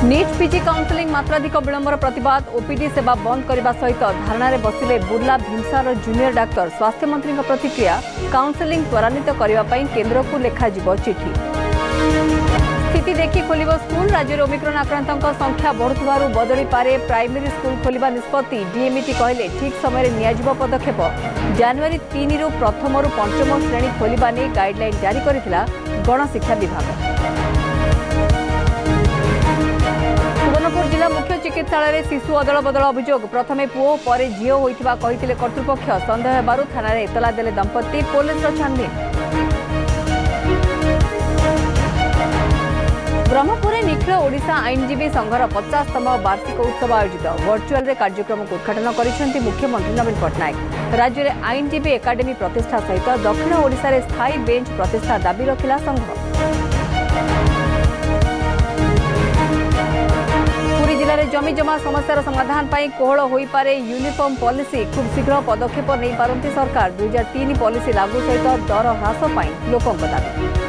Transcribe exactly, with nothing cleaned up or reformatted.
NEET PG counselling मात्राधिक विलंबर प्रतिवाद ओपीडी सेवा बंद करने सहित धारणा बसिले बुर्ला भीमसार जूनियर डाक्तर स्वास्थ्य मंत्री प्रतिक्रिया काउंसलिंग त्वरान्वित करने केन्द्र को लेखाजिब चिठी। स्थिति देखि खोलिब स्कूल राज्य में ओमिक्रॉन आक्रांतों संख्या बढ़ुवर बदली पारे प्राइमरी स्कूल खोलिबा निष्पत्ति डीएमईटी कहले ठीक समय नियाजिब पदक्षेप जनवरी तीन रु प्रथम रु पंचम श्रेणी खोलिबा ने गाइडलाइन जारी करथिला गणशिक्षा विभाग। सुवर्णपुर जिला मुख्य चिकित्सालय शिशु अदल बदल अभियोग प्रथमे पुओ पर झीओ होइथिबा कहिथिले कर्तृपक्ष संदेह हेबारु थानारे एतला देले दंपति पुलिस छानबीन। ब्रह्मपुर निखिल ओडिशा आईनजीवी संघर पचासतम वार्षिक उत्सव आयोजित वर्चुअल कार्यक्रम को उद्घाटन करिसेंती मुख्यमंत्री नवीन पट्टनायक। राज्य में आईनजीवी एकाडेमी प्रतिष्ठा सहित दक्षिण ओडिशा रे स्थायी बेंच प्रतिष्ठा दाबी रखिला संघ। पुरी जिले में जमी जमा समस्यार समाधान पर कोहल हो पारे यूनिफॉर्म पॉलिसी खूब शीघ्र पदक्षेप नहीं पारती सरकार दुई हजार तीन पॉलिसी लागू सहित दर ह्रास लोकों दाबी।